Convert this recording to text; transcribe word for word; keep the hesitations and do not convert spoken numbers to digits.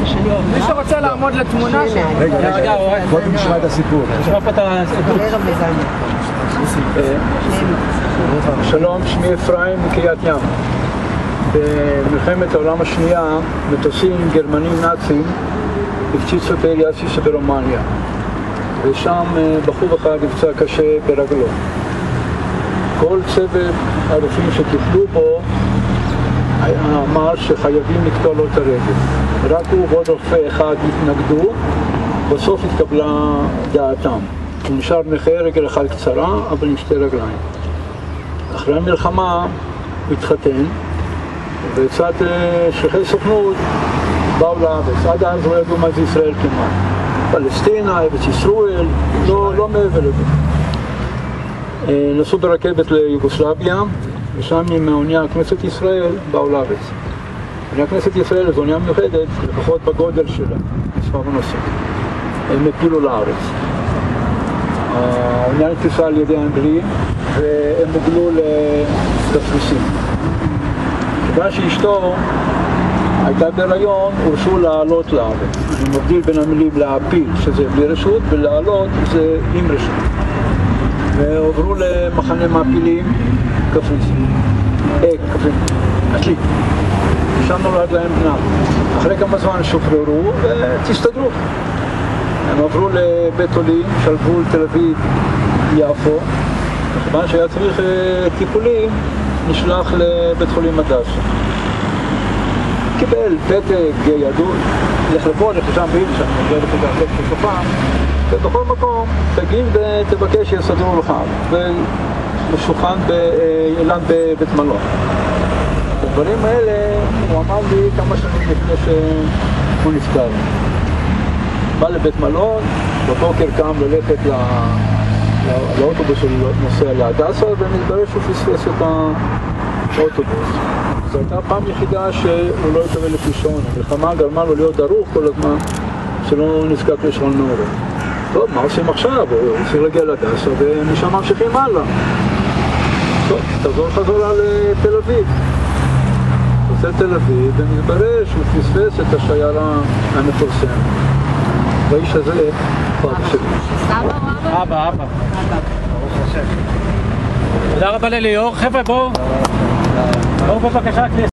מי שרוצה לעמוד לתמונה שם. רגע, רגע, קודם נשמע את הסיפור. נשמע פה את הסיפור. שלום, שמי אפרים מקריית ים. במלחמת העולם השנייה מטוסים גרמנים נאצים הפציצו את העיר יאסיס ברומניה, ושם בחור אחד נפצע קשה ברגלו. כל צוות הרופאים שטיפלו בו אמר שחייבים לקטוע לו את הרגל. רק הוא ועוד רופא אחד התנגדו, בסוף התקבלה דעתם. הוא נשאר נכה, רגל אחת קצרה, אבל עם שתי רגליים. אחרי המלחמה הוא התחתן, וצד שליחי סוכנות באו לארץ. עד אז לא ידעו מה זה ישראל כמעט. פלסטינה, ארץ ישראל, לא, לא מעבר לזה. נסעו ברכבת ליוגוסלביה, ושם עם האונייה כנסת ישראל באו לארץ. האונייה כנסת ישראל זו אונייה מיוחדת, לפחות בגודל שלה, מספר הנוסעים. הם הפילו לארץ. האונייה נתפסה על ידי האנגלים, והם הוגלו לקפריסין. כיוון שאשתו הייתה בהיריון, הורשו לעלות לארץ. אני מבדיל בין המילים להפיל, שזה בלי רשות, ולעלות זה עם רשות. ועוברו למחנה מעפילים, קפריסין. אה, קפריסין, עתלית. שם נולד להם בנם. אחרי כמה זמן שוחררו ותסתדרו. הם עברו לבית חולים, שלבו לתל אביב, יפו. וכיוון שהיה צריך טיפולים, נשלח לבית חולים הדסה. קיבל פתק, ידעו, לך לפה, לך לשם ואיל שם, נגיע לך להחלט בסופם, ובכל מקום תגיד ותבקש שיסדרו לך, ומשוכן באילן בבית מלון. הדברים האלה הוא אמר לי כמה שנים לפני שהוא נפטר. בא לבית מלון, בבוקר קם ללכת לא... לאוטובוס שהוא נוסע להדסה, ומתברר שהוא פספס את האוטובוס. זו הייתה הפעם יחידה שהוא לא יקבל לישון. המלחמה גרמה לו להיות דרוך כל הזמן, שלא נזקק לשעון מעורר. טוב, מה עושים עכשיו? הוא צריך להגיע להדסה, ומשם ממשיכים הלאה. טוב, תחזור חזרה לתל אביב. יוצא תל אביב, ומתברר שהוא פספס את השיירה המפורסמת. והאיש הזה, פרק שלי. אבא, אבא. ברוך השם. תודה רבה לליאור. חבר'ה, בואו. בואו בבקשה, כנסת.